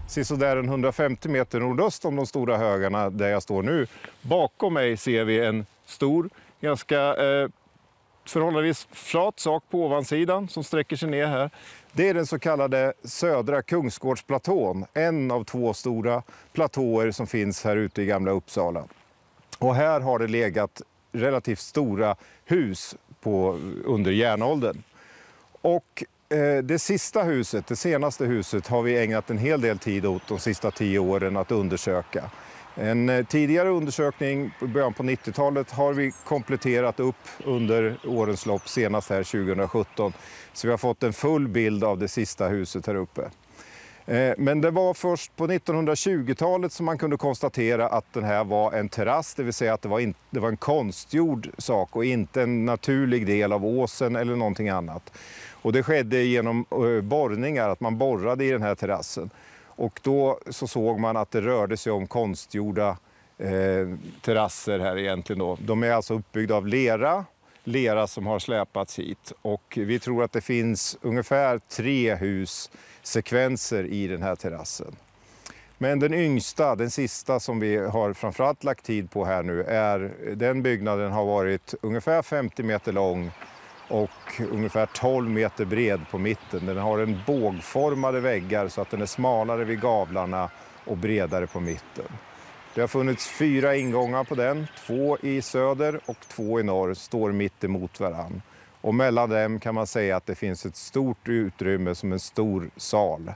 sisådär 150 meter nordöst om de stora högarna där jag står nu. Bakom mig ser vi en stor, ganska förhållandevis flat sak på ovansidan som sträcker sig ner här. Det är den så kallade södra Kungsgårdsplatån, en av 2 stora platåer som finns här ute i Gamla Uppsala. Och här har det legat relativt stora hus under järnåldern. Och det senaste huset har vi ägnat en hel del tid åt de sista 10 åren att undersöka. En tidigare undersökning i början på 90-talet har vi kompletterat upp under årens lopp, senast här 2017. Så vi har fått en full bild av det sista huset här uppe. Men det var först på 1920-talet som man kunde konstatera att den här var en terrass, det vill säga att det var en konstgjord sak och inte en naturlig del av åsen eller någonting annat. Och det skedde genom borrningar, att man borrade i den här terrassen. Och då så såg man att det rörde sig om konstgjorda terrasser här egentligen då. De är alltså uppbyggda av lera som har släpats hit. Och vi tror att det finns ungefär 3 hussekvenser i den här terrassen. Men den yngsta, den sista som vi har framförallt lagt tid på här nu, den byggnaden har varit ungefär 50 meter lång och ungefär 12 meter bred på mitten. Den har en bågformade väggar så att den är smalare vid gavlarna och bredare på mitten. Det har funnits 4 ingångar på den, 2 i söder och 2 i norr, står mitt emot varann. Och mellan dem kan man säga att det finns ett stort utrymme som en stor sal.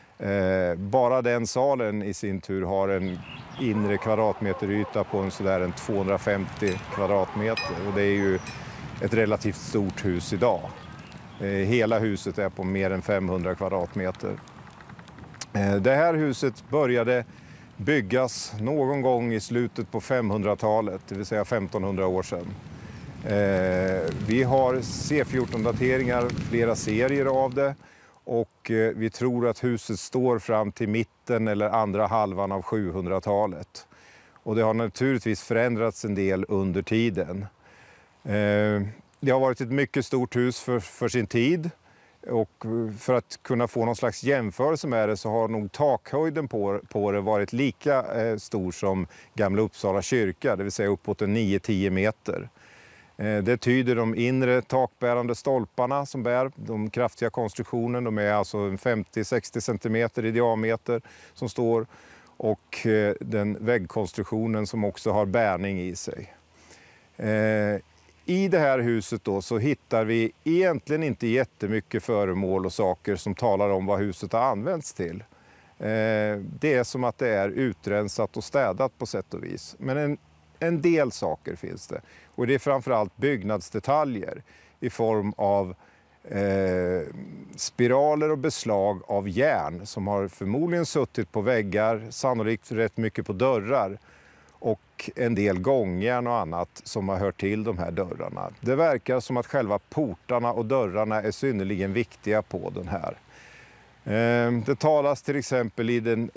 Bara den salen i sin tur har en inre kvadratmeteryta på sådär 250 kvadratmeter. Och det är ju ett relativt stort hus idag. Hela huset är på mer än 500 kvadratmeter. Det här huset började byggas någon gång i slutet på 500-talet, det vill säga 1500 år sedan. Vi har C14-dateringar, flera serier av det, och vi tror att huset står fram till mitten eller andra halvan av 700-talet. Och det har naturligtvis förändrats en del under tiden. Det har varit ett mycket stort hus för sin tid, och för att kunna få någon slags jämförelse med det så har nog takhöjden på det varit lika stor som Gamla Uppsala kyrka, det vill säga uppåt 9-10 meter. Det tyder de inre takbärande stolparna som bär de kraftiga konstruktionen. De är alltså 50-60 centimeter i diameter som står, och den väggkonstruktionen som också har bärning i sig. I det här huset då så hittar vi egentligen inte jättemycket föremål och saker som talar om vad huset har använts till. Det är som att det är utrensat och städat på sätt och vis. Men en del saker finns det. Och det är framförallt byggnadsdetaljer i form av spiraler och beslag av järn som har förmodligen suttit på väggar, sannolikt rätt mycket på dörrar, och en del gångjärn och annat som har hört till de här dörrarna. Det verkar som att själva portarna och dörrarna är synnerligen viktiga på den här. Det talas till exempel i den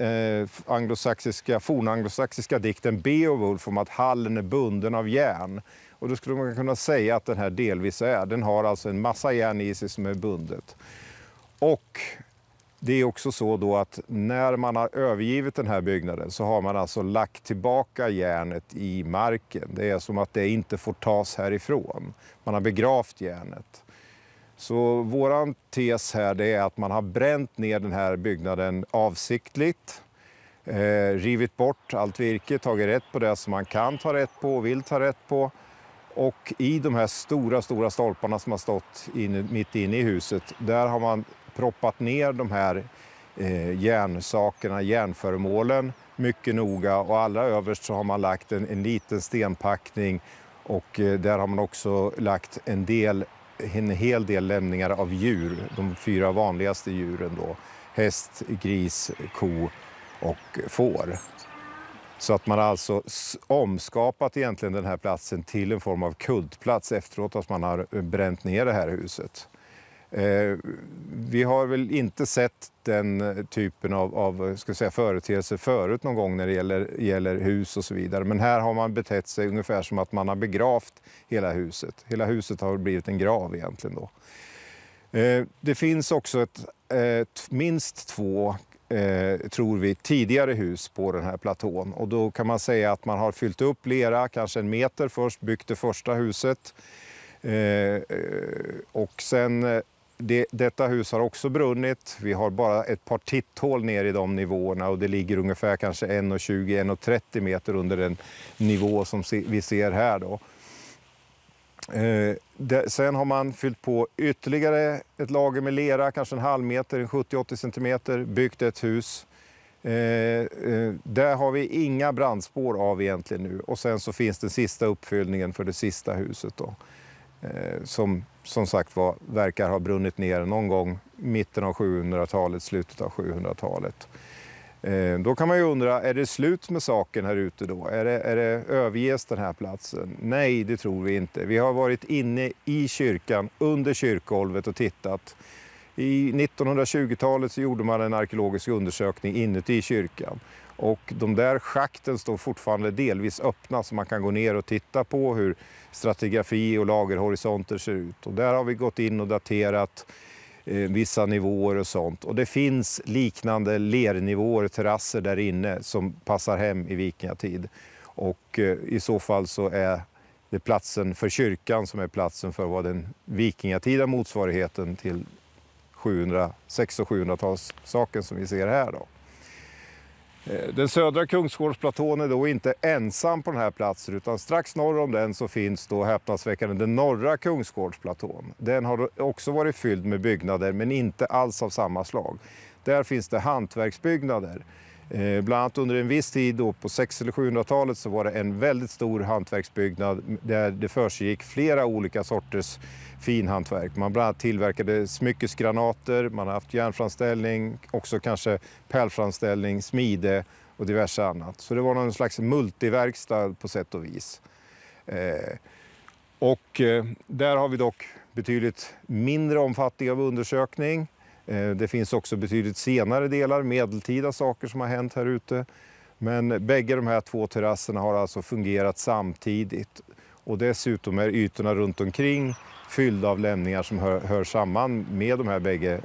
fornanglosaxiska dikten Beowulf om att hallen är bunden av järn. Och då skulle man kunna säga att den här delvis är. Den har alltså en massa järn i sig som är bundet. Och det är också så då att när man har övergivit den här byggnaden så har man alltså lagt tillbaka järnet i marken. Det är som att det inte får tas härifrån. Man har begravt järnet. Så våran tes här det är att man har bränt ner den här byggnaden avsiktligt. Rivit bort allt virke, tagit rätt på det som man kan ta rätt på och vill ta rätt på. Och i de här stora stolparna som har stått mitt inne i huset, där har man proppat ner de här järnsakerna, järnföremålen mycket noga, och allra överst så har man lagt en liten stenpackning, och där har man också lagt en hel del lämningar av djur, de 4 vanligaste djuren då, häst, gris, ko och får. Så att man har alltså omskapat egentligen den här platsen till en form av kultplats efteråt att man har bränt ner det här huset. Vi har väl inte sett den typen av företeelser förut någon gång när det gäller hus och så vidare. Men här har man betett sig ungefär som att man har begravt hela huset. Hela huset har blivit en grav egentligen då. Det finns också minst 2 tror vi, tidigare hus på den här platån. Och då kan man säga att man har fyllt upp lera, kanske 1 meter först, byggt det första huset. Och sen, detta hus har också brunnit. Vi har bara ett par titthål ner i de nivåerna och det ligger ungefär kanske 1,20-1,30 meter under den nivå som vi ser här då. Sen har man fyllt på ytterligare ett lager med lera, kanske 1,5 meter, 70-80 centimeter, byggt ett hus. Där har vi inga brandspår av egentligen nu. Och sen så finns den sista uppfyllningen för det sista huset då. Som sagt verkar ha brunnit ner någon gång mitten av 700-talet, slutet av 700-talet. Då kan man ju undra, är det slut med saken här ute då? Är det överges den här platsen? Nej, det tror vi inte. Vi har varit inne i kyrkan, under kyrkgolvet och tittat. I 1920-talet så gjorde man en arkeologisk undersökning inuti kyrkan. Och de där schakten står fortfarande delvis öppna så man kan gå ner och titta på hur stratigrafi och lagerhorisonter ser ut. Och där har vi gått in och daterat vissa nivåer och sånt. Och det finns liknande lernivåer, terrasser där inne som passar hem i vikingatid. Och i så fall så är det platsen för kyrkan som är platsen för vad den vikingatida motsvarigheten till 600- och 700-talssaken som vi ser här då. Den södra Kungsgårdsplatån är då inte ensam på den här platsen utan strax norr om den så finns då häpnadsväckande den norra Kungsgårdsplatån. Den har också varit fylld med byggnader men inte alls av samma slag. Där finns det hantverksbyggnader. Bland annat under en viss tid då på 600- eller 700-talet så var det en väldigt stor hantverksbyggnad där det försiggick flera olika sorters finhantverk. Man bland annat tillverkade smyckesgranater, man har haft järnframställning, också kanske pärlframställning, smide och diverse annat. Så det var någon slags multiverkstad på sätt och vis. Där har vi dock betydligt mindre omfattning av undersökning. Det finns också betydligt senare delar, medeltida saker som har hänt här ute. Men bägge de här 2 terrasserna har alltså fungerat samtidigt. Och dessutom är ytorna runt omkring fyllda av lämningar som hör samman med de här bägge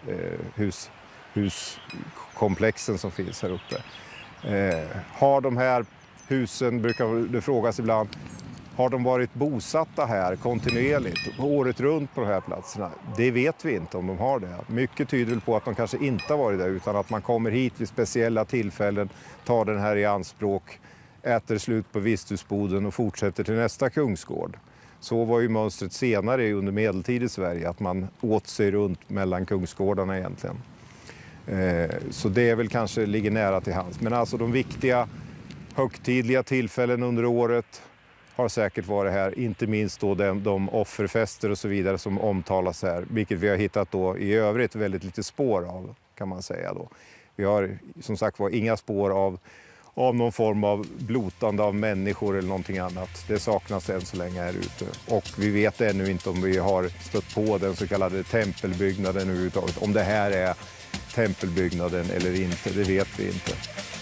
huskomplexen som finns här uppe. Har de här husen, brukar det frågas ibland, har de varit bosatta här kontinuerligt, året runt på de här platserna? Det vet vi inte om de har det. Mycket tyder på att de kanske inte har varit där utan att man kommer hit vid speciella tillfällen, tar den här i anspråk, äter slut på visthusboden och fortsätter till nästa kungsgård. Så var ju mönstret senare under medeltid i Sverige, att man åt sig runt mellan kungsgårdarna egentligen. Så det är väl kanske ligger nära till hands. Men alltså de viktiga högtidliga tillfällen under året har säkert varit här, inte minst då de offerfester och så vidare som omtalas här, vilket vi har hittat då i övrigt väldigt lite spår av, kan man säga då. Vi har som sagt inga spår av någon form av blotande av människor eller någonting annat. Det saknas än så länge här ute. Och vi vet ännu inte om vi har stött på den så kallade tempelbyggnaden överhuvudtaget. Om det här är tempelbyggnaden eller inte, det vet vi inte.